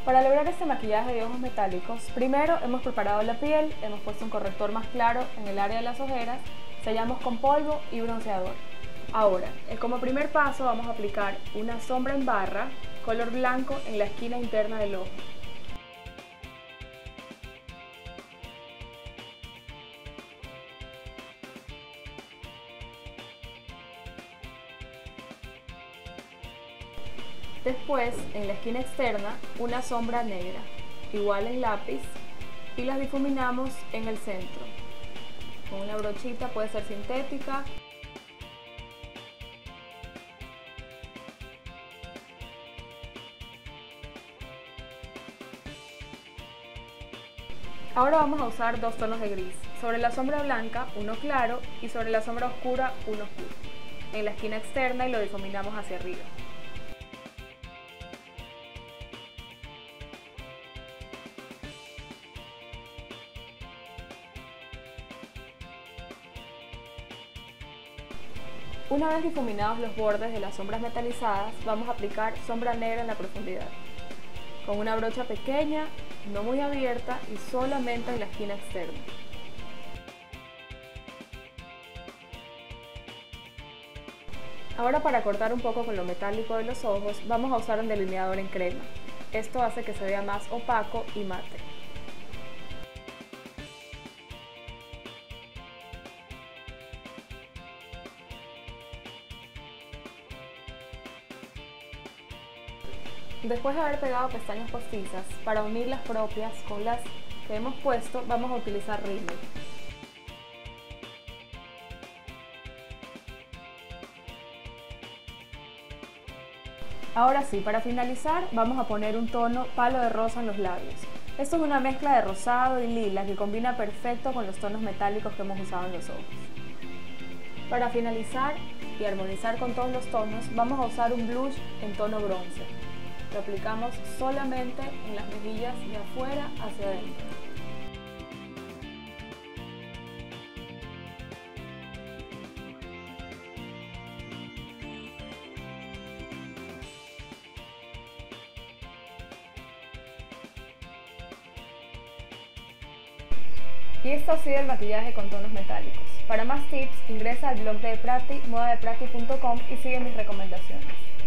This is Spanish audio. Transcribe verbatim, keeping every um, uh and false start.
Para lograr este maquillaje de ojos metálicos, primero hemos preparado la piel, hemos puesto un corrector más claro en el área de las ojeras, sellamos con polvo y bronceador. Ahora, como primer paso vamos a aplicar una sombra en barra, color blanco en la esquina interna del ojo. Después, en la esquina externa, una sombra negra, igual en lápiz, y las difuminamos en el centro. Con una brochita, puede ser sintética. Ahora vamos a usar dos tonos de gris. Sobre la sombra blanca, uno claro, y sobre la sombra oscura, uno oscuro. En la esquina externa y lo difuminamos hacia arriba. Una vez difuminados los bordes de las sombras metalizadas, vamos a aplicar sombra negra en la profundidad, con una brocha pequeña, no muy abierta y solamente en la esquina externa. Ahora, para cortar un poco con lo metálico de los ojos, vamos a usar un delineador en crema. Esto hace que se vea más opaco y mate. Después de haber pegado pestañas postizas, para unir las propias con las que hemos puesto, vamos a utilizar rímel. Ahora sí, para finalizar, vamos a poner un tono palo de rosa en los labios. Esto es una mezcla de rosado y lila que combina perfecto con los tonos metálicos que hemos usado en los ojos. Para finalizar y armonizar con todos los tonos, vamos a usar un blush en tono bronce. Lo aplicamos solamente en las mejillas de afuera hacia adentro. Y esto ha sido el maquillaje con tonos metálicos. Para más tips, ingresa al blog de Prati, moda de prati punto com, y sigue mis recomendaciones.